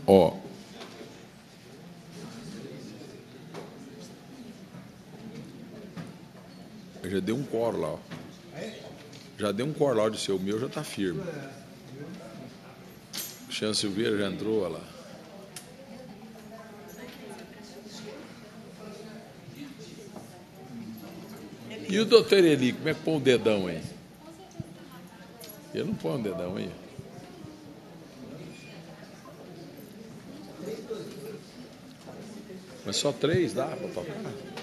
Ó. Eu já dei um coro lá, ó. Já dei um coro lá, disse, o meu já está firme. O Xan Silveira já entrou, olha lá. E o doutor Eli, como é que põe o dedão aí? Ele não põe o dedão aí. Mas só 3 dá para tocar?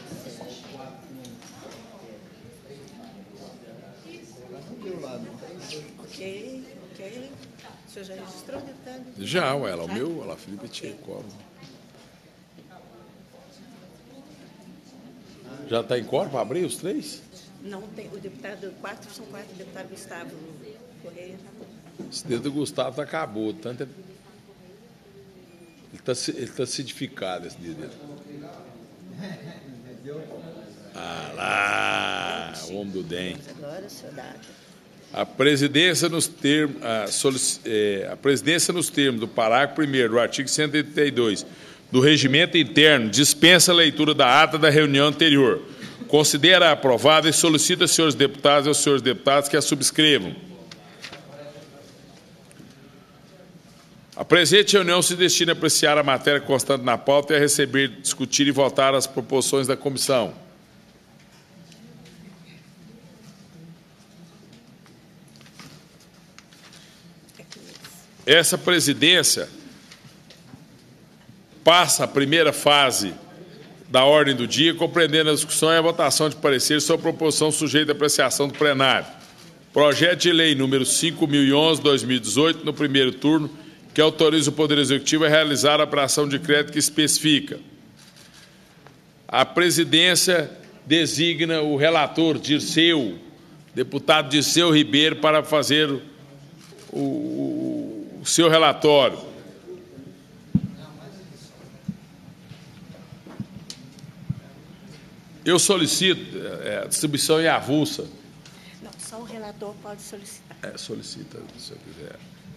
Ok. O senhor já registrou, deputado? Já, ué, o meu, olha lá, Felipe Tchekov. Já está em coro para abrir os 3? Não, tem o deputado, são 4, o deputado Gustavo Correia. Esse dedo do Gustavo acabou, tanto ele está acidificado, esse dedo dele. Ah lá, o homem do DEM. Agora, senhor Dado. A presidência nos termos do parágrafo 1º do artigo 182 do Regimento Interno dispensa a leitura da ata da reunião anterior. Considera aprovada e solicita aos senhores deputados e aos senhores deputados que a subscrevam. A presente reunião se destina a apreciar a matéria constante na pauta e a receber, discutir e votar as proposições da comissão. Essa presidência passa a primeira fase da ordem do dia, compreendendo a discussão e a votação de parecer sobre a proposição sujeita à apreciação do plenário. Projeto de lei número 5.011/2018, no primeiro turno, que autoriza o Poder Executivo a realizar a operação de crédito que especifica. A presidência designa o relator, deputado Dirceu Ribeiro, para fazer o seu relatório. Eu solicito a distribuição em avulsa. Não, só o relator pode solicitar. Solicita, se eu quiser.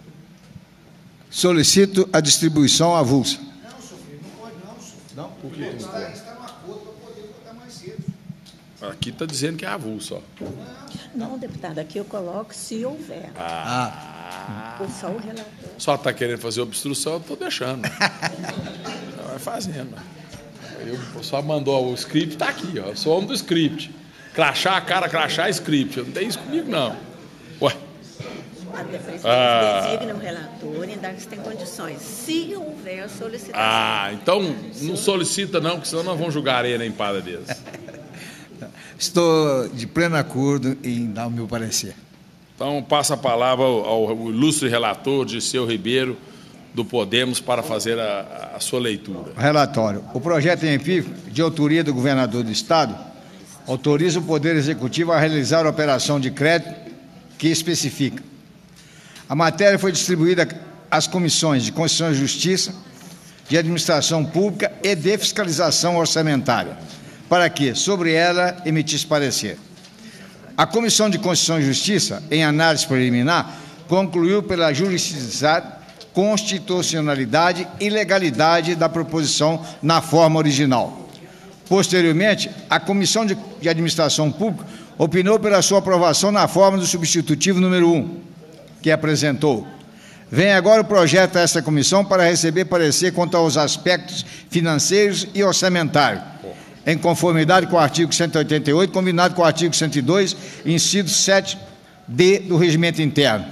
Solicito a distribuição avulsa. Não, Sofia, não pode não, Sofia. Não? Por que não pode? Está no acordo para poder votar mais cedo. Aqui está dizendo que é avulsa, ó. Não, deputado, aqui eu coloco se houver. Ou só o relator. Só está querendo fazer obstrução, eu estou deixando. Vai fazendo. Eu só mandou o script, está aqui, ó. Eu sou homem do script. Crachá, cara, crachá, script. Eu não tenho isso comigo, não. Ué. A presidência designa o relator e dá que tem condições. Se houver solicitação. Então não solicita, não, porque senão nós vamos julgar areia empada deles. Estou de pleno acordo em dar o meu parecer. Então, passa a palavra ao ilustre relator Dirceu Ribeiro, do Podemos, para fazer a sua leitura. Relatório. O projeto em MP, de autoria do governador do Estado, autoriza o Poder Executivo a realizar a operação de crédito que especifica. A matéria foi distribuída às comissões de Constituição e Justiça, de Administração Pública e de Fiscalização Orçamentária, para que, sobre ela, emitisse parecer. A Comissão de Constituição e Justiça, em análise preliminar, concluiu pela juridicidade, constitucionalidade e legalidade da proposição na forma original. Posteriormente, a Comissão de Administração Pública opinou pela sua aprovação na forma do substitutivo número 1, que apresentou. Vem agora o projeto a esta comissão para receber parecer quanto aos aspectos financeiros e orçamentários, em conformidade com o artigo 188, combinado com o artigo 102, inciso 7D do Regimento Interno.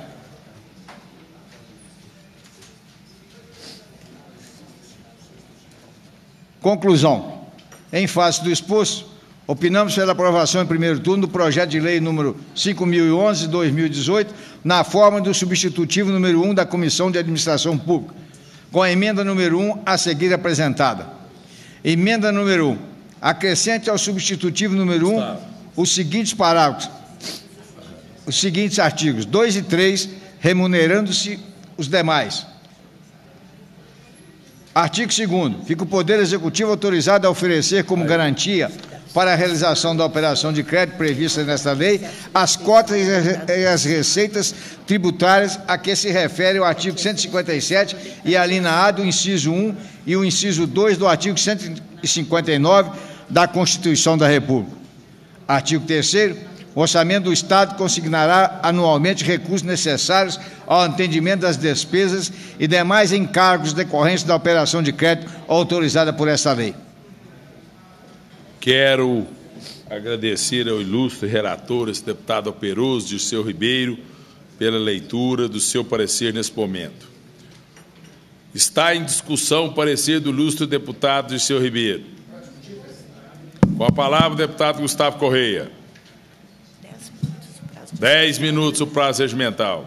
Conclusão. Em face do exposto, opinamos pela aprovação em primeiro turno do projeto de lei número 5.011/2018, na forma do substitutivo número 1 da Comissão de Administração Pública, com a emenda número 1 a seguir apresentada. Emenda número 1. Acrescente ao substitutivo número 1 os seguintes parágrafos, os seguintes artigos 2 e 3, remunerando-se os demais. Artigo 2º. Fica o Poder Executivo autorizado a oferecer como garantia para a realização da operação de crédito prevista nesta lei, as cotas e as receitas tributárias a que se refere o artigo 157 e a linha A do inciso 1 e o inciso 2 do artigo 159 da Constituição da República. Artigo 3º, o orçamento do Estado consignará anualmente recursos necessários ao atendimento das despesas e demais encargos decorrentes da operação de crédito autorizada por esta lei. Quero agradecer ao ilustre relator, esse deputado Peroso Dirceu Ribeiro, pela leitura do seu parecer nesse momento. Está em discussão o parecer do ilustre deputado Dirceu Ribeiro. Com a palavra, o deputado Gustavo Correia. 10 minutos o prazo regimental.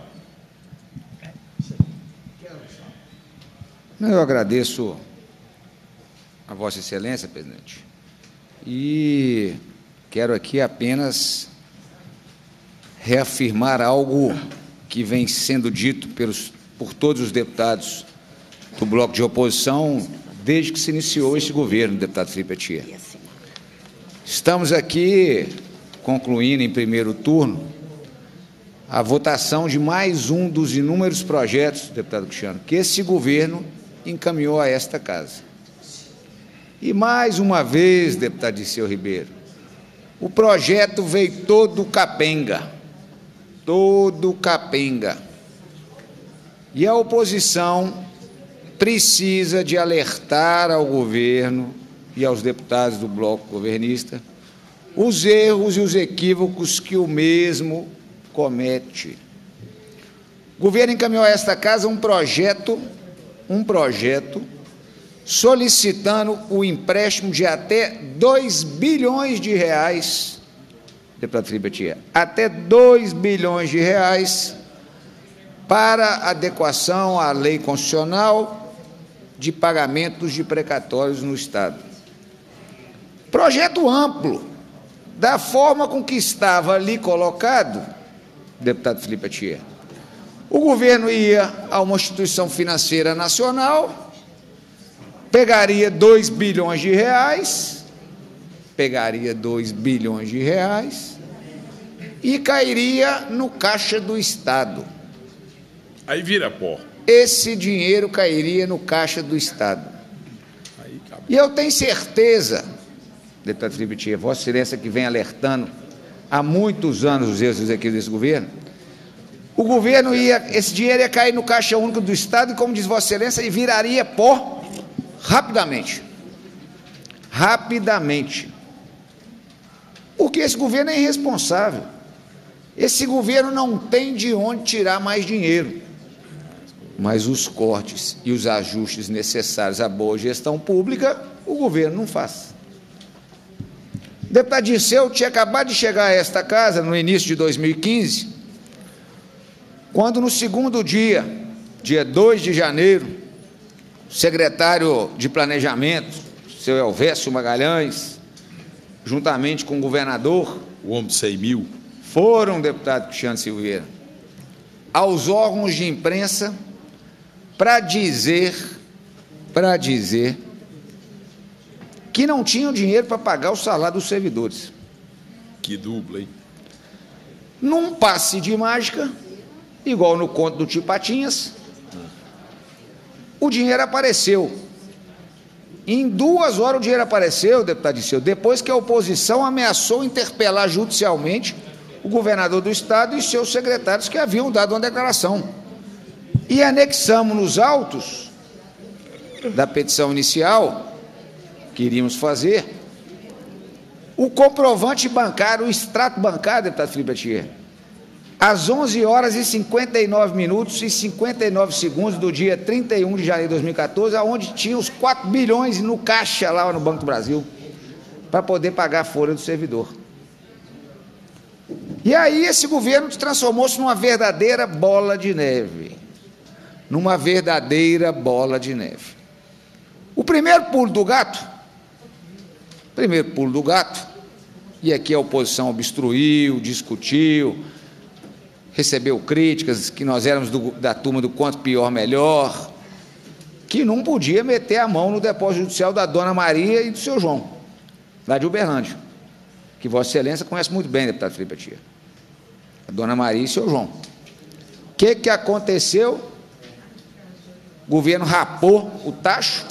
Eu agradeço a Vossa Excelência, presidente, e quero aqui apenas reafirmar algo que vem sendo dito por todos os deputados do bloco de oposição desde que se iniciou este governo, deputado Felipe Atier. Estamos aqui concluindo em primeiro turno a votação de mais um dos inúmeros projetos, deputado Cristiano, que esse governo encaminhou a esta casa. E mais uma vez, deputado Dirceu Ribeiro, o projeto veio todo capenga. E a oposição precisa de alertar ao governo e aos deputados do bloco governista os erros e os equívocos que o mesmo comete. O governo encaminhou a esta casa um projeto solicitando o empréstimo de até 2 bilhões de reais, deputado Felipe Atier, até 2 bilhões de reais para adequação à lei constitucional de pagamentos de precatórios no Estado. Projeto amplo, da forma com que estava ali colocado, deputado Felipe Atier. O governo ia a uma instituição financeira nacional, pegaria 2 bilhões de reais, e cairia no caixa do Estado. Aí vira pó. Esse dinheiro cairia no caixa do Estado. E eu tenho certeza, deputado Felipe Atier, Vossa Excelência que vem alertando há muitos anos os erros aqui desse governo, o governo esse dinheiro ia cair no caixa único do Estado e, como diz Vossa Excelência, ele viraria pó rapidamente. Porque esse governo é irresponsável. Esse governo não tem de onde tirar mais dinheiro. Mas os cortes e os ajustes necessários à boa gestão pública, o governo não faz. O deputado Dirceu tinha acabado de chegar a esta casa no início de 2015, quando no segundo dia 2 de janeiro, o secretário de Planejamento, seu Elvésio Magalhães, juntamente com o governador, o homem de 100 mil, foram, deputado Cristiano Silveira, aos órgãos de imprensa para dizer que não tinham dinheiro para pagar o salário dos servidores. Que dupla, hein? Num passe de mágica, igual no conto do Tio Patinhas, o dinheiro apareceu. Em 2 horas o dinheiro apareceu, deputado Dirceu, depois que a oposição ameaçou interpelar judicialmente o governador do Estado e seus secretários que haviam dado uma declaração. E anexamos nos autos da petição inicial que iríamos fazer o comprovante bancário, o extrato bancário, deputado Felipe Atier, às 11 horas e 59 minutos e 59 segundos do dia 31 de janeiro de 2014, onde tinha os 4 bilhões no caixa lá no Banco do Brasil, para poder pagar a folha do servidor. E aí esse governo transformou-se numa verdadeira bola de neve. O primeiro pulo do gato, e aqui a oposição obstruiu, discutiu, recebeu críticas, que nós éramos da turma do quanto pior, melhor, que não podia meter a mão no depósito judicial da dona Maria e do seu João, lá de Uberlândia. que Vossa Excelência conhece muito bem, deputado Felipe Atia, a dona Maria e o seu João. O que aconteceu? O governo rapou o tacho,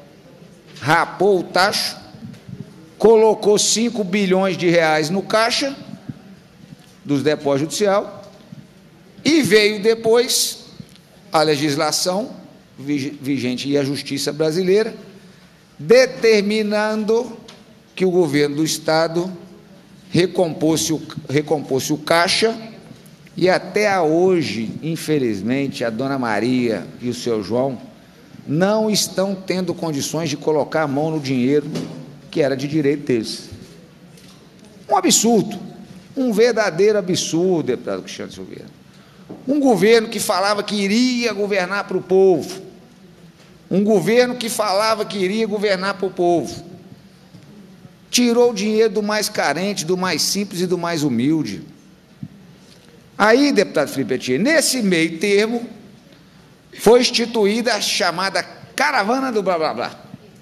colocou 5 bilhões de reais no caixa dos depósitos judicial e veio depois a legislação vigente e a justiça brasileira determinando que o governo do Estado recompôsse o caixa, e até hoje, infelizmente, a dona Maria e o seu João não estão tendo condições de colocar a mão no dinheiro que era de direito deles. Um absurdo, um verdadeiro absurdo, deputado Cristiano Silveira. Um governo que falava que iria governar para o povo, um governo que falava que iria governar para o povo, tirou o dinheiro do mais carente, do mais simples e do mais humilde. Aí, deputado Felipe Atia, nesse meio termo, foi instituída a chamada caravana do blá blá blá,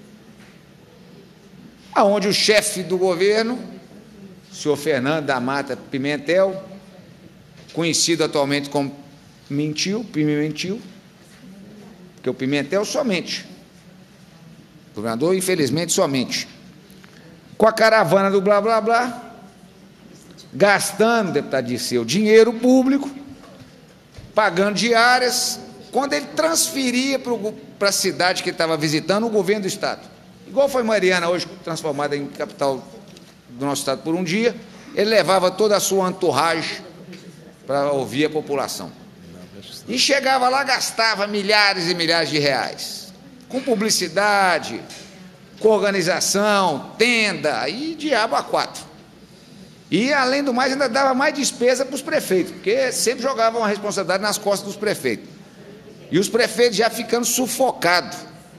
aonde o chefe do governo, o senhor Fernando da Mata Pimentel, conhecido atualmente como Pimentel, porque o Pimentel somente, o governador, infelizmente, somente, com a caravana do blá blá blá, gastando, deputado Dirceu, dinheiro público, pagando diárias, quando ele transferia para a cidade que ele estava visitando o governo do Estado. Igual foi Mariana, hoje transformada em capital do nosso Estado por um dia, ele levava toda a sua entourage para ouvir a população. E chegava lá, gastava milhares e milhares de reais, com publicidade, com organização, tenda e diabo a quatro. E, além do mais, ainda dava mais despesa para os prefeitos, porque sempre jogavam a responsabilidade nas costas dos prefeitos. E os prefeitos já ficando sufocados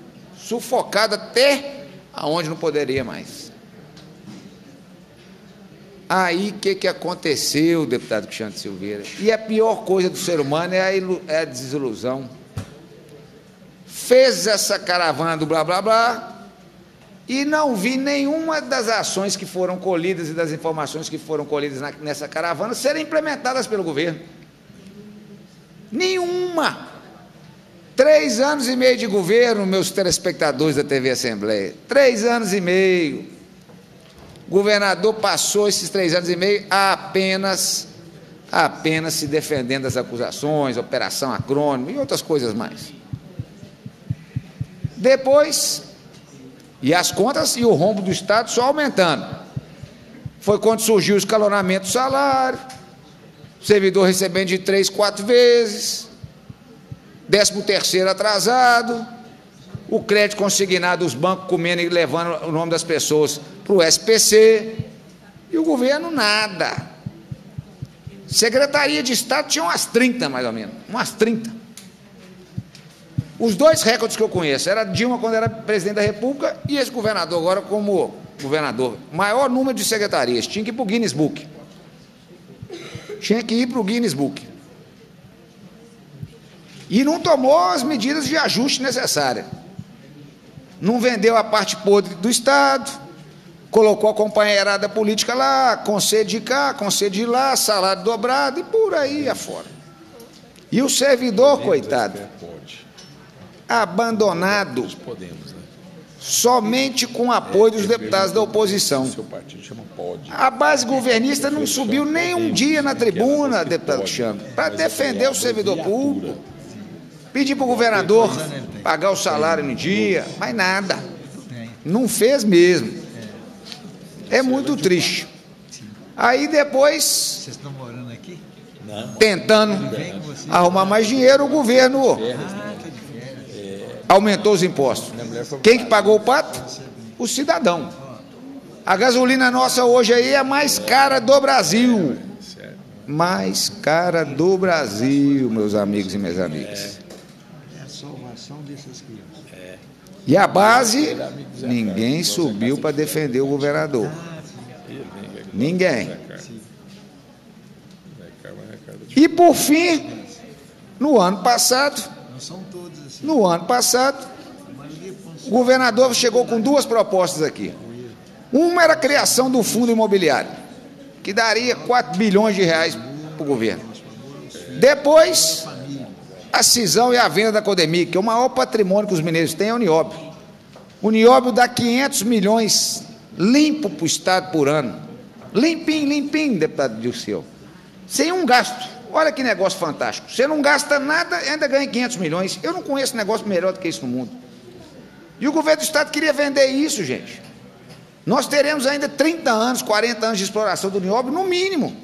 até aonde não poderia mais. Aí, o que aconteceu, deputado Cristiano Silveira? E a pior coisa do ser humano é a desilusão. Fez essa caravana do blá, blá, blá, e não vi nenhuma das ações que foram colhidas e das informações que foram colhidas nessa caravana serem implementadas pelo governo. Nenhuma. 3 anos e meio de governo, meus telespectadores da TV Assembleia. 3 anos e meio. O governador passou esses 3 anos e meio apenas se defendendo das acusações, operação acrônimo e outras coisas mais. Depois, e as contas e o rombo do Estado só aumentando. Foi quando surgiu o escalonamento do salário, servidor recebendo de 3, 4 vezes, 13º atrasado, o crédito consignado, os bancos comendo e levando o nome das pessoas para o SPC, e o governo nada. Secretaria de Estado tinha umas 30, mais ou menos, umas 30. Os 2 recordes que eu conheço, era Dilma quando era presidente da República e esse governador agora como governador. Maior número de secretarias, tinha que ir para o Guinness Book. E não tomou as medidas de ajuste necessárias. Não vendeu a parte podre do Estado, colocou a companheirada política lá, concede cá, concede lá, salário dobrado e por aí afora. E o servidor, coitado, abandonado, somente com o apoio dos deputados da oposição. A base governista não subiu nem um dia na tribuna, deputado Cristiano, para defender o servidor público, pedir para o governador pagar o salário no dia, mas nada, não fez mesmo. É muito triste. Aí depois, Vocês estão morando aqui? tentando arrumar mais dinheiro, o governo aumentou os impostos. Quem que pagou o pato? O cidadão. A gasolina nossa hoje aí é a mais cara do Brasil. Mais cara do Brasil, meus amigos e minhas amigas. É a salvação dessas crianças. E a base, ninguém subiu para defender o governador. Ninguém. E por fim, no ano passado, Não são todos assim. o governador chegou com 2 propostas aqui. Uma era a criação do fundo imobiliário. que daria 4 bilhões de reais para o governo. Depois, a cisão e a venda da Codemig, que é o maior patrimônio que os mineiros têm, é o Nióbio. O Nióbio dá 500 milhões limpo para o Estado por ano. Limpinho, limpinho, deputado Dirceu. Sem um gasto. Olha que negócio fantástico. Você não gasta nada e ainda ganha 500 milhões. Eu não conheço negócio melhor do que isso no mundo. E o governo do Estado queria vender isso, gente. Nós teremos ainda 30 anos, 40 anos de exploração do Nióbio, no mínimo.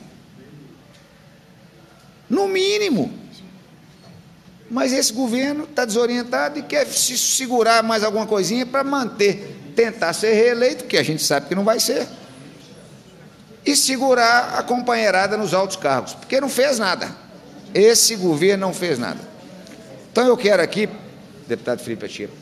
No mínimo. Mas esse governo está desorientado e quer se segurar mais alguma coisinha para manter, tentar ser reeleito, que a gente sabe que não vai ser, e segurar a companheirada nos altos cargos, porque não fez nada. Esse governo não fez nada. Então eu quero aqui, deputado Felipe Teixeira,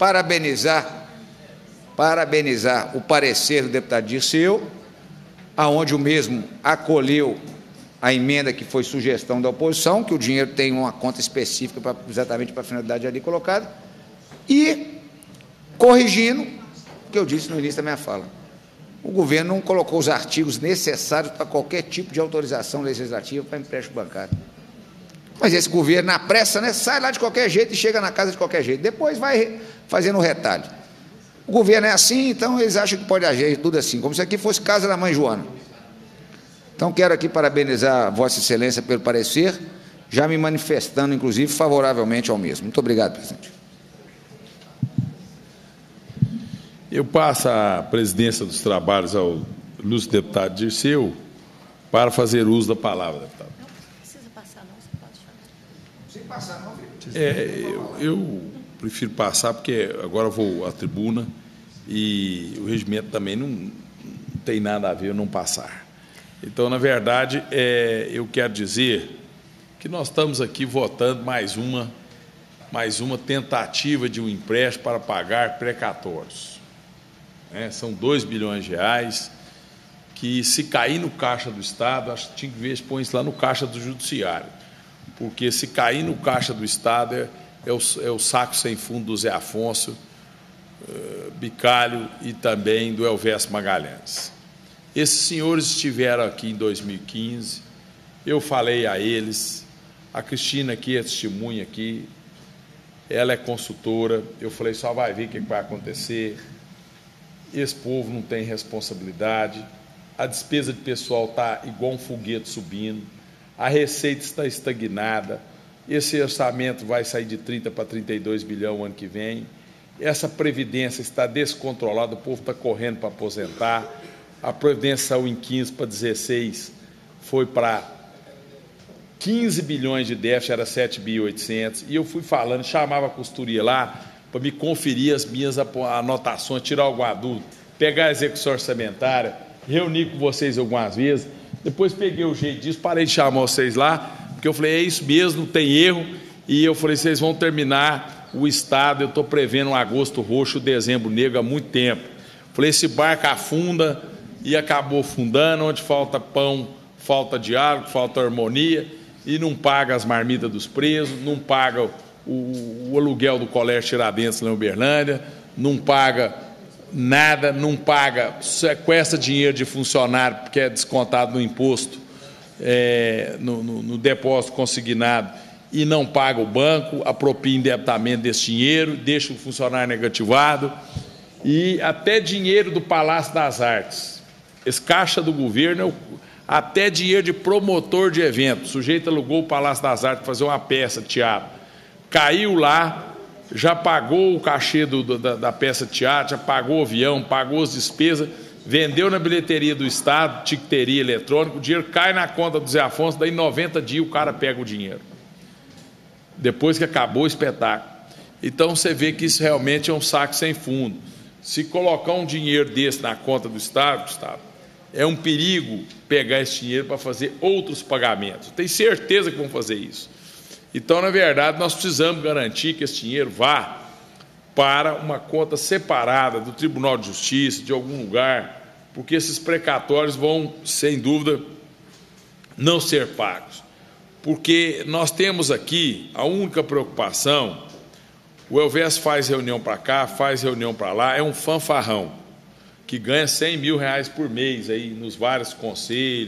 parabenizar o parecer do deputado Dirceu, aonde o mesmo acolheu a emenda que foi sugestão da oposição, que o dinheiro tem uma conta específica exatamente para a finalidade ali colocada, e corrigindo o que eu disse no início da minha fala. O governo não colocou os artigos necessários para qualquer tipo de autorização legislativa para empréstimo bancário. Mas esse governo, na pressa, né, sai lá de qualquer jeito e chega na casa de qualquer jeito. Depois vai fazendo o retalho. O governo é assim, então eles acham que pode agir tudo assim, como se aqui fosse casa da mãe Joana. Então, quero aqui parabenizar Vossa Excelência pelo parecer, já me manifestando, inclusive, favoravelmente ao mesmo. Muito obrigado, presidente. Eu passo a presidência dos trabalhos ao ilustre deputado Dirceu para fazer uso da palavra, deputado. Não precisa passar, não, você pode falar. Sem passar, não, filho. Eu prefiro passar, porque agora vou à tribuna e o regimento também não tem nada a ver eu não passar. Então, na verdade, eu quero dizer que nós estamos aqui votando mais uma tentativa de um empréstimo para pagar precatórios. São 2 bilhões de reais, que se cair no caixa do Estado, acho que tinha que ver se põe isso lá no caixa do Judiciário, porque se cair no caixa do Estado é o saco sem fundo do Zé Afonso, Bicalho e também do Elvésio Magalhães. Esses senhores estiveram aqui em 2015, eu falei a eles, a Cristina aqui é testemunha aqui, ela é consultora, eu falei, só vai ver o que vai acontecer, esse povo não tem responsabilidade, a despesa de pessoal está igual um foguete subindo, a receita está estagnada, esse orçamento vai sair de 30 para 32 bilhões o ano que vem, essa previdência está descontrolada, o povo está correndo para aposentar, a Previdência saiu em 15 para 16, foi para 15 bilhões de déficit, era 7.800, e eu fui falando, chamava a costuria lá para me conferir as minhas anotações, tirar alguma dúvida, pegar a execução orçamentária, reunir com vocês algumas vezes, depois peguei o jeito disso, parei de chamar vocês lá, porque eu falei, é isso mesmo, não tem erro, e eu falei, vocês vão terminar o Estado, eu estou prevendo um agosto roxo, dezembro negro há muito tempo. Falei, esse barco afunda, e acabou fundando, onde falta pão, falta diálogo, falta harmonia, e não paga as marmitas dos presos, não paga o aluguel do Colégio Tiradentes lá em Uberlândia, não paga nada, não paga, sequestra dinheiro de funcionário, porque é descontado no imposto, no depósito consignado, e não paga o banco, apropria endeudamento desse dinheiro, deixa o funcionário negativado, e até dinheiro do Palácio das Artes. Esse caixa do governo, até dinheiro de promotor de evento. O sujeito alugou o Palácio das Artes para fazer uma peça de teatro. Caiu lá, já pagou o cachê da peça de teatro, já pagou o avião, pagou as despesas, vendeu na bilheteria do Estado, tiqueteria eletrônica, o dinheiro cai na conta do Zé Afonso, daí em 90 dias o cara pega o dinheiro. Depois que acabou o espetáculo. Então você vê que isso realmente é um saco sem fundo. Se colocar um dinheiro desse na conta do Estado, Gustavo, é um perigo pegar esse dinheiro para fazer outros pagamentos. Tenho certeza que vão fazer isso. Então, na verdade, nós precisamos garantir que esse dinheiro vá para uma conta separada do Tribunal de Justiça, de algum lugar, porque esses precatórios vão, sem dúvida, não ser pagos. Porque nós temos aqui a única preocupação, o Elvésio faz reunião para cá, faz reunião para lá, é um fanfarrão, que ganha 100 mil reais por mês aí nos vários conselhos,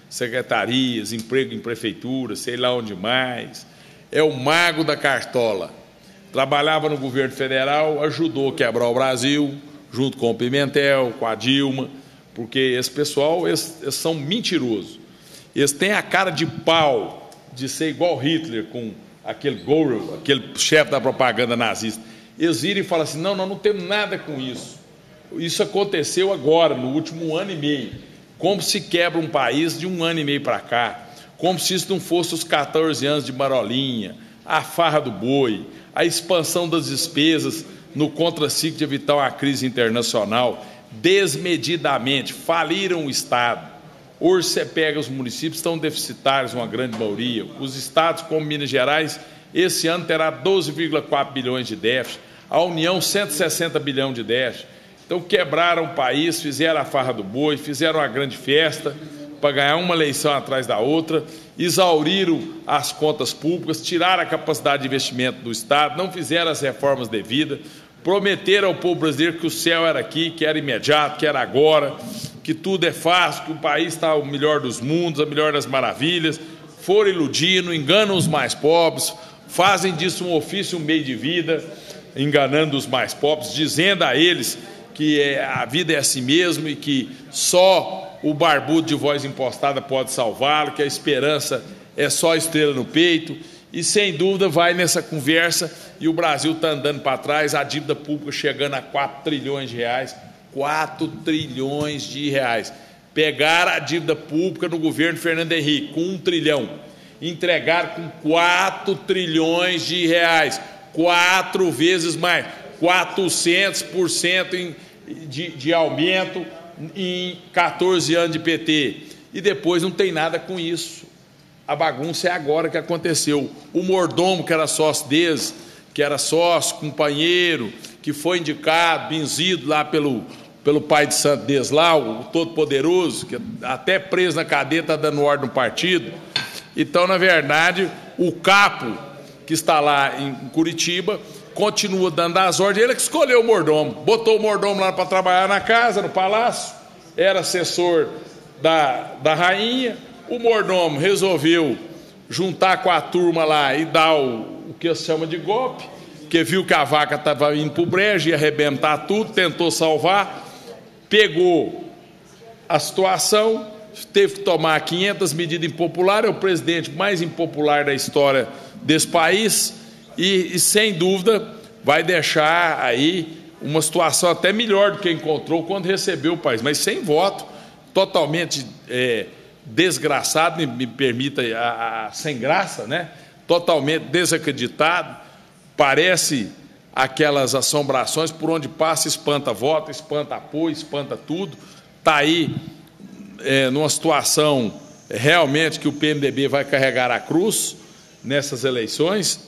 secretarias, emprego em prefeituras, sei lá onde mais. É o mago da cartola. Trabalhava no governo federal, ajudou a quebrar o Brasil, junto com o Pimentel, com a Dilma, porque esse pessoal, eles são mentirosos. Eles têm a cara de pau de ser igual Hitler, com aquele Göring, aquele chefe da propaganda nazista. Eles viram e falam assim, não, nós não temos nada com isso. Isso aconteceu agora, no último ano e meio. Como se quebra um país de um ano e meio para cá. Como se isso não fosse os 14 anos de Marolinha, a farra do boi, a expansão das despesas no contraciclo de evitar uma crise internacional, desmedidamente, faliram o Estado. Hoje você pega os municípios, estão deficitários, uma grande maioria. Os estados, como Minas Gerais, esse ano terá 12,4 bilhões de déficit, a União 160 bilhões de déficit. Então quebraram o país, fizeram a farra do boi, fizeram uma grande festa para ganhar uma eleição atrás da outra, exauriram as contas públicas, tiraram a capacidade de investimento do Estado, não fizeram as reformas devidas, prometeram ao povo brasileiro que o céu era aqui, que era imediato, que era agora, que tudo é fácil, que o país está o melhor dos mundos, a melhor das maravilhas, foram iludindo, enganam os mais pobres, fazem disso um ofício, um meio de vida, enganando os mais pobres, dizendo a eles que a vida é assim mesmo e que só o barbudo de voz impostada pode salvá-lo, que a esperança é só a estrela no peito, e sem dúvida vai nessa conversa, e o Brasil está andando para trás, a dívida pública chegando a 4 trilhões de reais, 4 trilhões de reais. Pegaram a dívida pública no governo Fernando Henrique, com 1 trilhão, entregaram com 4 trilhões de reais, 4 vezes mais, 400% de aumento em 14 anos de PT, e depois não tem nada com isso. A bagunça é agora que aconteceu. O mordomo, que era sócio deles, que era sócio, companheiro, que foi indicado, benzido lá pelo pai de santo deles lá, o Todo-Poderoso, que até preso na cadeia está dando ordem no partido. Então, na verdade, o capo que está lá em Curitiba continua dando as ordens, ele que escolheu o mordomo, botou o mordomo lá para trabalhar na casa, no palácio, era assessor da rainha, o mordomo resolveu juntar com a turma lá e dar o que se chama de golpe, porque viu que a vaca estava indo para o brejo, ia arrebentar tudo, tentou salvar, pegou a situação, teve que tomar 500 medidas impopulares, é o presidente mais impopular da história desse país, e sem dúvida vai deixar aí uma situação até melhor do que encontrou quando recebeu o país, mas sem voto, totalmente desgraçado, me permita sem graça, né? Totalmente desacreditado, parece aquelas assombrações por onde passa, espanta voto, espanta apoio, espanta tudo, está aí numa situação realmente que o PMDB vai carregar a cruz nessas eleições,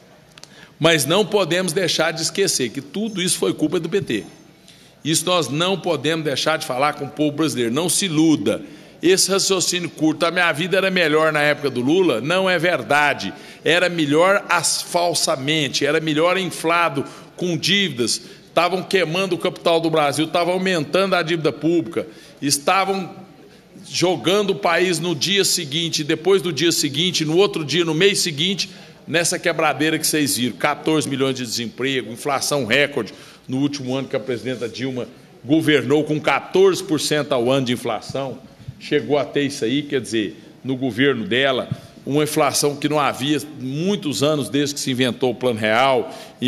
mas não podemos deixar de esquecer que tudo isso foi culpa do PT. Isso nós não podemos deixar de falar com o povo brasileiro, não se iluda. Esse raciocínio curto, a minha vida era melhor na época do Lula, não é verdade. Era melhor falsamente, era melhor inflado com dívidas, estavam queimando o capital do Brasil, estavam aumentando a dívida pública, estavam jogando o país no dia seguinte, depois do dia seguinte, no outro dia, no mês seguinte, nessa quebradeira que vocês viram, 14 milhões de desemprego, inflação recorde no último ano que a presidenta Dilma governou com 14% ao ano de inflação, chegou a ter isso aí, quer dizer, no governo dela, uma inflação que não havia muitos anos desde que se inventou o Plano Real, em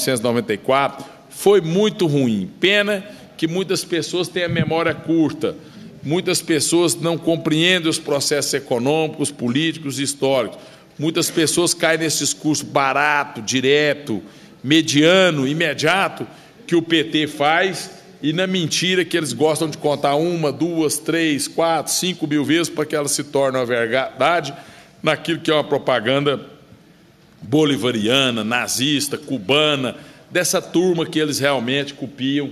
1994, foi muito ruim. Pena que muitas pessoas têm a memória curta, muitas pessoas não compreendem os processos econômicos, políticos e históricos. Muitas pessoas caem nesse discurso barato, direto, mediano, imediato, que o PT faz, e na mentira que eles gostam de contar 1, 2, 3, 4, 5 mil vezes para que ela se torne uma verdade, naquilo que é uma propaganda bolivariana, nazista, cubana, dessa turma que eles realmente copiam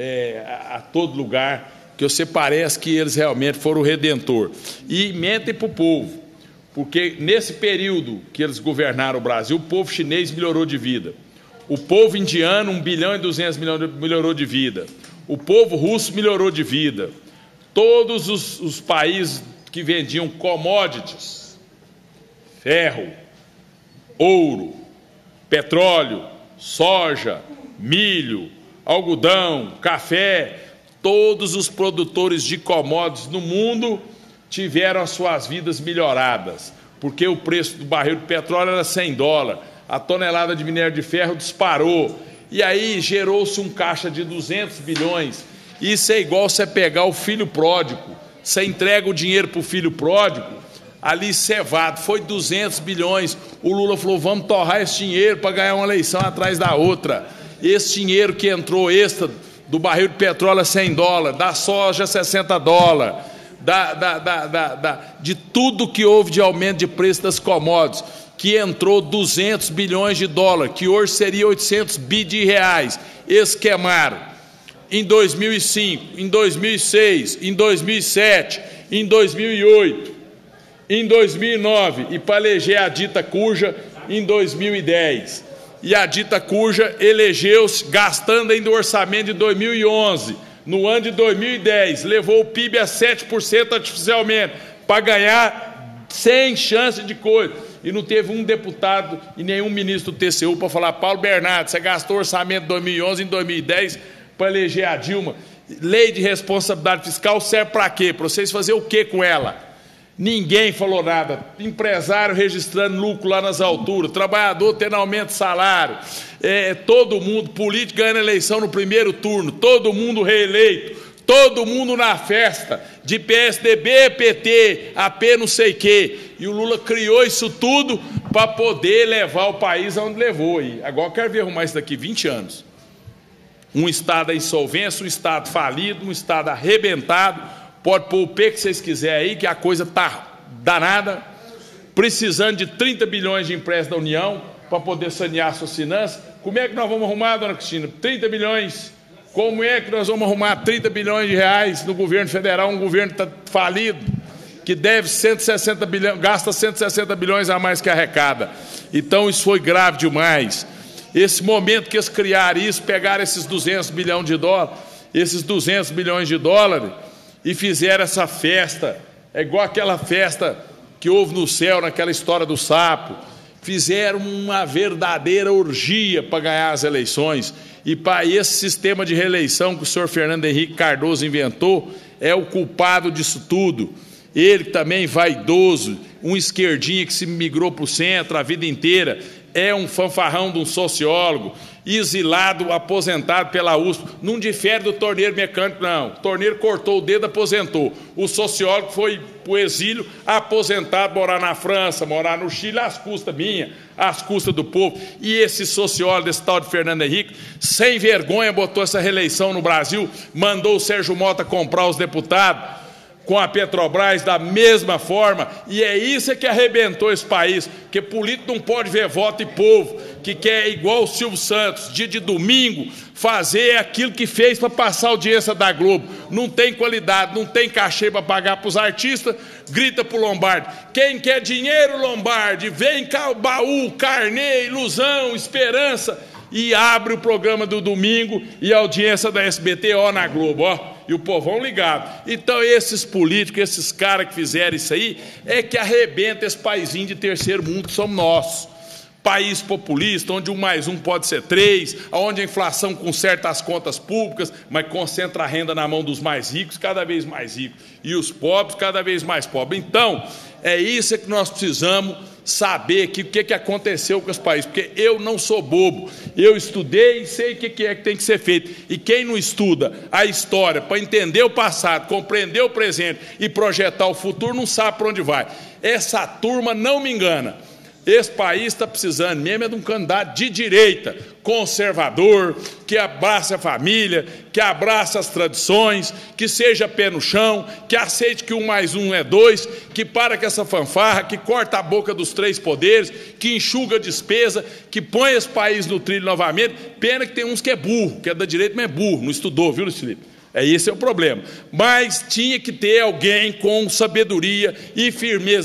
a todo lugar, que você parece que eles realmente foram o redentor. E mentem para o povo, porque nesse período que eles governaram o Brasil, o povo chinês melhorou de vida. O povo indiano, 1 bilhão e 200 milhões, melhorou de vida. O povo russo melhorou de vida. Todos os países que vendiam commodities, ferro, ouro, petróleo, soja, milho, algodão, café, todos os produtores de commodities no mundo tiveram as suas vidas melhoradas, porque o preço do barril de petróleo era $100, a tonelada de minério de ferro disparou, e aí gerou-se um caixa de 200 bilhões. Isso é igual você pegar o filho pródigo, você entrega o dinheiro para o filho pródigo, ali cevado, foi 200 bilhões, o Lula falou, vamos torrar esse dinheiro para ganhar uma eleição atrás da outra. Esse dinheiro que entrou extra do barril de petróleo a $100, da soja a $60, de tudo que houve de aumento de preço das commodities, que entrou 200 bilhões de dólares, que hoje seria 800 bi de reais, esquemaram em 2005, em 2006, em 2007, em 2008, em 2009 e para eleger a dita Cuja em 2010. E a dita Cuja elegeu-se gastando ainda o orçamento de 2011. No ano de 2010, levou o PIB a 7% artificialmente, para ganhar sem chance de coisa. E não teve um deputado e nenhum ministro do TCU para falar, Paulo Bernardo, você gastou o orçamento de 2011 em 2010 para eleger a Dilma. Lei de responsabilidade fiscal serve para quê? Para vocês fazerem o quê com ela? Ninguém falou nada. Empresário registrando lucro lá nas alturas, trabalhador tendo aumento de salário, todo mundo, político ganhando eleição no primeiro turno, todo mundo reeleito, todo mundo na festa, de PSDB, PT, AP não sei o quê. E o Lula criou isso tudo para poder levar o país aonde levou. E agora eu quero ver arrumar isso daqui 20 anos. Um Estado à insolvência, um Estado falido, um Estado arrebentado. Pode pôr o P que vocês quiserem aí, que a coisa está danada, precisando de 30 bilhões de empréstimo da União para poder sanear suas finanças. Como é que nós vamos arrumar, dona Cristina? 30 bilhões. Como é que nós vamos arrumar 30 bilhões de reais no governo federal, um governo que está falido, que deve 160 bilhões, gasta 160 bilhões a mais que arrecada? Então isso foi grave demais. Esse momento que eles criaram isso, pegaram esses 200 bilhões de dólares, esses 200 bilhões de dólares, e fizeram essa festa, é igual aquela festa que houve no céu, naquela história do sapo. Fizeram uma verdadeira orgia para ganhar as eleições. E para esse sistema de reeleição que o senhor Fernando Henrique Cardoso inventou, é o culpado disso tudo. Ele também vaidoso, um esquerdinha que se migrou para o centro a vida inteira, é um fanfarrão de um sociólogo, exilado, aposentado pela USP, não difere do torneiro mecânico, não. O torneiro cortou o dedo, aposentou. O sociólogo foi para o exílio, aposentado, morar na França, morar no Chile, às custas minhas, às custas do povo. E esse sociólogo, esse tal de Fernando Henrique, sem vergonha, botou essa reeleição no Brasil, mandou o Sérgio Mota comprar os deputados, com a Petrobras da mesma forma, e é isso que arrebentou esse país, porque político não pode ver voto e povo, que quer, igual o Silvio Santos, dia de domingo, fazer aquilo que fez para passar a audiência da Globo. Não tem qualidade, não tem cachê para pagar para os artistas, grita para o Lombardi, quem quer dinheiro, Lombardi, vem cá o baú, carnê, ilusão, esperança, e abre o programa do domingo e a audiência da SBT, ó, na Globo, ó. E o povão ligado. Então esses políticos, esses caras que fizeram isso aí, é que arrebenta esse paizinho de terceiro mundo que somos nós. País populista, onde 1 mais 1 pode ser 3, onde a inflação conserta as contas públicas, mas concentra a renda na mão dos mais ricos, cada vez mais ricos, e os pobres cada vez mais pobres. Então, é isso que nós precisamos saber que o que aconteceu com esse país, porque eu não sou bobo, eu estudei e sei o que é que tem que ser feito, e quem não estuda a história para entender o passado, compreender o presente e projetar o futuro, não sabe para onde vai. Essa turma não me engana. Esse país está precisando mesmo é de um candidato de direita, conservador, que abrace a família, que abrace as tradições, que seja pé no chão, que aceite que 1 mais 1 é 2, que para com essa fanfarra, que corta a boca dos 3 poderes, que enxuga a despesa, que põe esse país no trilho novamente. Pena que tem uns que é burro, que é da direita, mas é burro, não estudou, viu, Luiz Felipe? Esse é o problema. Mas tinha que ter alguém com sabedoria e firmeza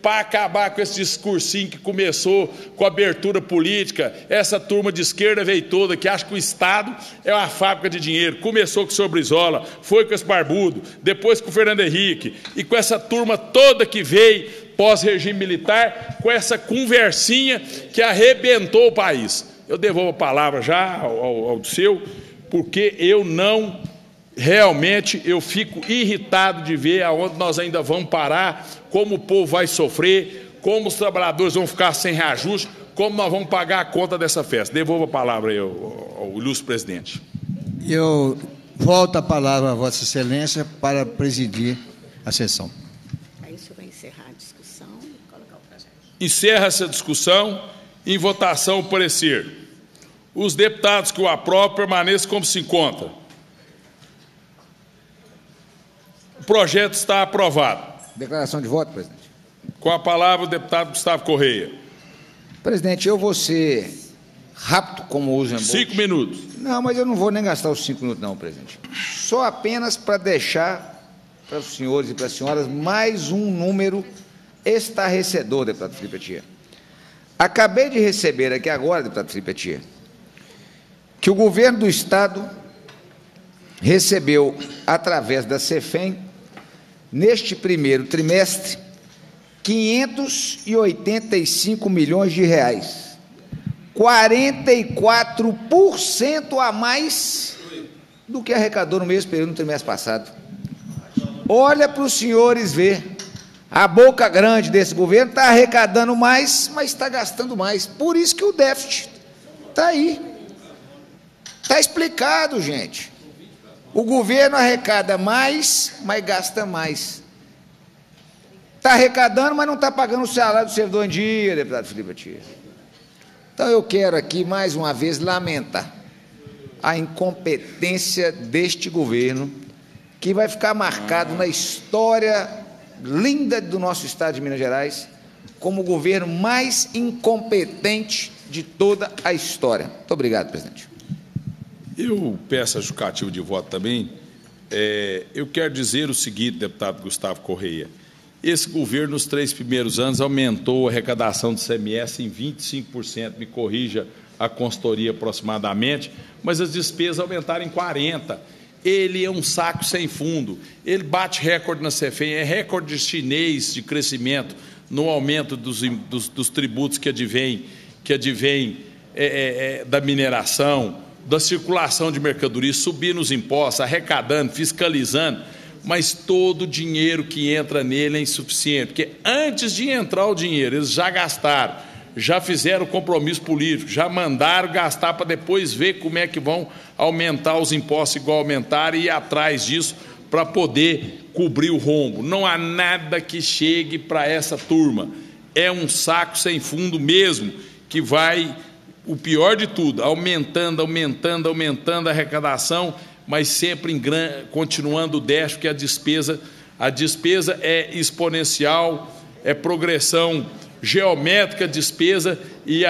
para acabar com esse discursinho que começou com abertura política. Essa turma de esquerda veio toda, que acha que o Estado é uma fábrica de dinheiro. Começou com o senhor Brizola, foi com esse barbudo, depois com o Fernando Henrique, e com essa turma toda que veio pós-regime militar, com essa conversinha que arrebentou o país. Eu devolvo a palavra já ao seu, porque eu não... Realmente, eu fico irritado de ver aonde nós ainda vamos parar, como o povo vai sofrer, como os trabalhadores vão ficar sem reajuste, como nós vamos pagar a conta dessa festa. Devolvo a palavra aí ao ilustre presidente. Eu volto a palavra a Vossa Excelência para presidir a sessão. Aí o senhor vai encerrar a discussão e colocar o projeto. Encerra essa discussão. Em votação, o parecer. Os deputados que o aprovam permaneçam como se encontram. O projeto está aprovado. Declaração de voto, presidente. Com a palavra, o deputado Gustavo Correia. Presidente, eu vou ser rápido como o Usain Bolt. 5 minutos. Não, mas eu não vou nem gastar os 5 minutos, não, presidente. Só apenas para deixar para os senhores e para as senhoras mais um número estarrecedor, deputado Felipe Atia. Acabei de receber aqui agora, deputado Felipe Atia, que o governo do Estado recebeu, através da CEFEM, neste primeiro trimestre, 585 milhões de reais, 44% a mais do que arrecadou no mesmo período no trimestre passado. Olha para os senhores ver, a boca grande desse governo está arrecadando mais, mas está gastando mais. Por isso que o déficit está aí. Está explicado, gente. O governo arrecada mais, mas gasta mais. Está arrecadando, mas não está pagando o salário do servidor em dia, deputado Felipe Atia. Então, eu quero aqui, mais uma vez, lamentar a incompetência deste governo, que vai ficar marcado na história linda do nosso Estado de Minas Gerais como o governo mais incompetente de toda a história. Muito obrigado, presidente. Eu peço a justificativa de voto também. Eu quero dizer o seguinte, deputado Gustavo Correia. Esse governo, nos 3 primeiros anos, aumentou a arrecadação do CMS em 25%, me corrija a consultoria aproximadamente, mas as despesas aumentaram em 40%. Ele é um saco sem fundo. Ele bate recorde na CEFEM, é recorde chinês de crescimento no aumento dos tributos que advém da mineração, da circulação de mercadorias, subindo os impostos, arrecadando, fiscalizando, mas todo o dinheiro que entra nele é insuficiente, porque antes de entrar o dinheiro, eles já gastaram, já fizeram compromisso político, já mandaram gastar para depois ver como é que vão aumentar os impostos igual aumentaram e ir atrás disso para poder cobrir o rombo. Não há nada que chegue para essa turma. É um saco sem fundo mesmo, que vai, o pior de tudo, aumentando a arrecadação, mas sempre continuando o déficit, porque a despesa é exponencial, é progressão geométrica, despesa, e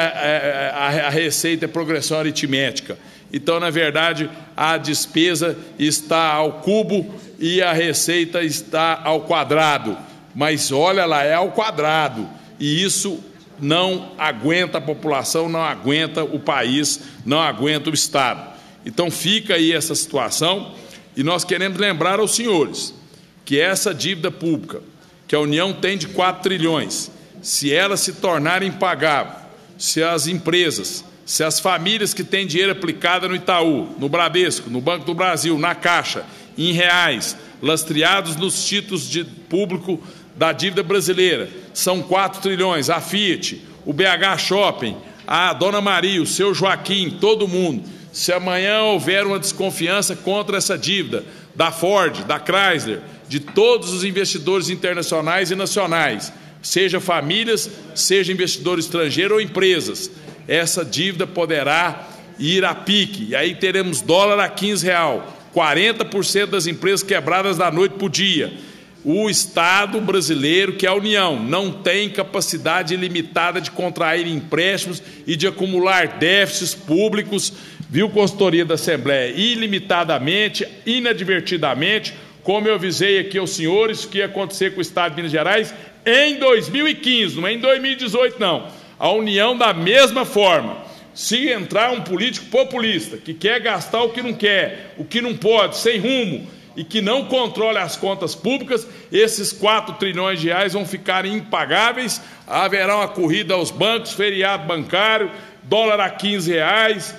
a receita é progressão aritmética. Então, na verdade, a despesa está ao cubo e a receita está ao quadrado. Mas, olha lá, é ao quadrado. E isso não aguenta a população, não aguenta o país, não aguenta o Estado. Então, fica aí essa situação, e nós queremos lembrar aos senhores que essa dívida pública, que a União tem de 4 trilhões, se ela se tornar impagável, se as empresas, se as famílias que têm dinheiro aplicado no Itaú, no Bradesco, no Banco do Brasil, na Caixa, em reais, lastreados nos títulos de público da dívida brasileira, são 4 trilhões, a Fiat, o BH Shopping, a Dona Maria, o seu Joaquim, todo mundo. Se amanhã houver uma desconfiança contra essa dívida da Ford, da Chrysler, de todos os investidores internacionais e nacionais, seja famílias, seja investidor estrangeiro ou empresas, essa dívida poderá ir a pique, e aí teremos dólar a R$15, 40% das empresas quebradas da noite para o dia. O Estado brasileiro, que é a União, não tem capacidade ilimitada de contrair empréstimos e de acumular déficits públicos, viu, consultoria da Assembleia, ilimitadamente, inadvertidamente, como eu avisei aqui aos senhores, que ia acontecer com o Estado de Minas Gerais em 2015, não é em 2018, não. A União, da mesma forma, se entrar um político populista, que quer gastar o que não quer, o que não pode, sem rumo, e que não controle as contas públicas, esses 4 trilhões de reais vão ficar impagáveis, haverá uma corrida aos bancos, feriado bancário, dólar a R$15,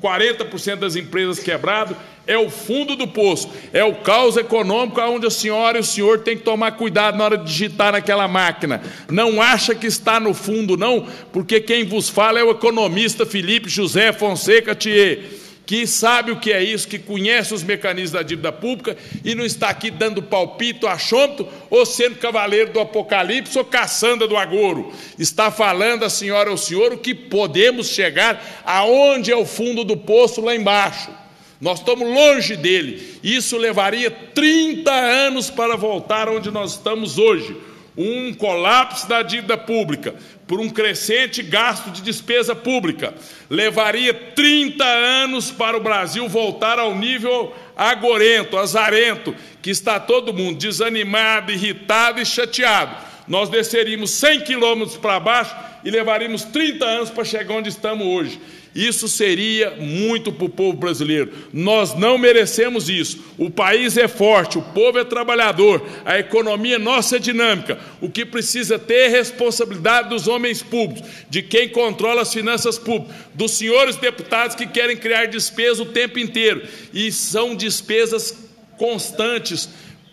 40% das empresas quebradas. É o fundo do poço, é o caos econômico onde a senhora e o senhor têm que tomar cuidado na hora de digitar naquela máquina. Não acha que está no fundo, não, porque quem vos fala é o economista Felipe José Fonseca Thier, que sabe o que é isso, que conhece os mecanismos da dívida pública e não está aqui dando palpito, achômetro, ou sendo cavaleiro do Apocalipse ou caçanda do agouro. Está falando a senhora ou o senhor o que podemos chegar, aonde é o fundo do poço lá embaixo. Nós estamos longe dele. Isso levaria 30 anos para voltar onde nós estamos hoje. Um colapso da dívida pública, por um crescente gasto de despesa pública, levaria 30 anos para o Brasil voltar ao nível agorento, azarento, que está todo mundo desanimado, irritado e chateado. Nós desceríamos 100 quilômetros para baixo e levaríamos 30 anos para chegar onde estamos hoje. Isso seria muito para o povo brasileiro. Nós não merecemos isso. O país é forte, o povo é trabalhador, a economia nossa é dinâmica. O que precisa ter é responsabilidade dos homens públicos, de quem controla as finanças públicas, dos senhores deputados que querem criar despesa o tempo inteiro. E são despesas constantes,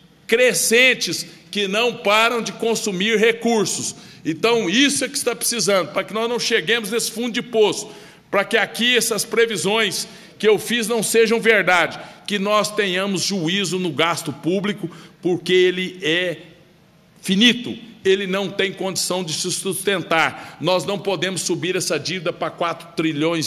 crescentes, que não param de consumir recursos. Então, isso é que está precisando, para que nós não cheguemos nesse fundo de poço, para que aqui essas previsões que eu fiz não sejam verdade, que nós tenhamos juízo no gasto público, porque ele é finito, ele não tem condição de se sustentar. Nós não podemos subir essa dívida para 4,5 trilhões,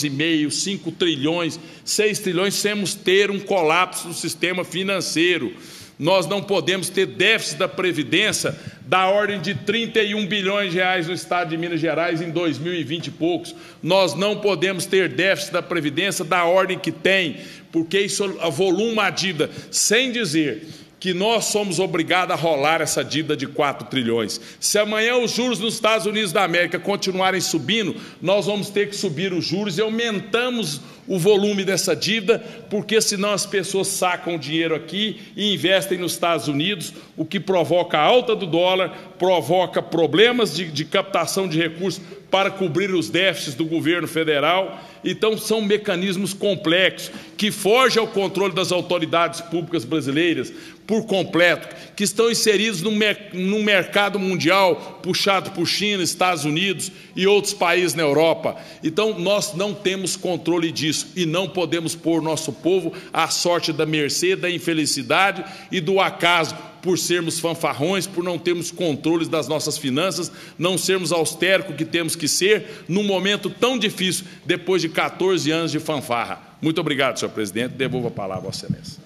5 trilhões, 6 trilhões, sem ter um colapso do sistema financeiro. Nós não podemos ter déficit da Previdência da ordem de 31 bilhões de reais no Estado de Minas Gerais em 2020 e poucos. Nós não podemos ter déficit da Previdência da ordem que tem, porque isso avoluma a dívida, sem dizer que nós somos obrigados a rolar essa dívida de 4 trilhões. Se amanhã os juros nos Estados Unidos da América continuarem subindo, nós vamos ter que subir os juros e aumentamos o volume dessa dívida, porque senão as pessoas sacam o dinheiro aqui e investem nos Estados Unidos, o que provoca a alta do dólar, provoca problemas de captação de recursos para cobrir os déficits do governo federal. Então, são mecanismos complexos, que fogem ao controle das autoridades públicas brasileiras por completo, que estão inseridos num mercado mundial puxado por China, Estados Unidos e outros países na Europa. Então, nós não temos controle disso e não podemos pôr nosso povo à sorte da mercê, da infelicidade e do acaso, por sermos fanfarrões, por não termos controles das nossas finanças, não sermos austericos que temos que ser, num momento tão difícil, depois de 14 anos de fanfarra. Muito obrigado, senhor presidente. Devolvo a palavra a Vossa Excelência.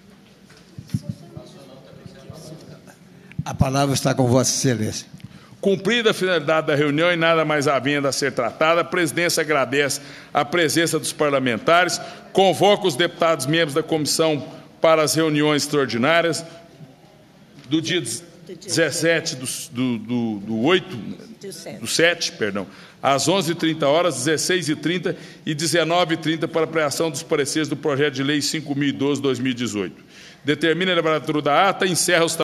A palavra está com Vossa Excelência. Cumprida a finalidade da reunião e nada mais havendo a ser tratada, a presidência agradece a presença dos parlamentares, convoca os deputados membros da comissão para as reuniões extraordinárias do dia 17 do 7, às 11h30, 16h30 e 19h30 para a apreensão dos pareceres do projeto de lei 5.012/2018. Determina a elaboratura da ata e encerra os trabalhos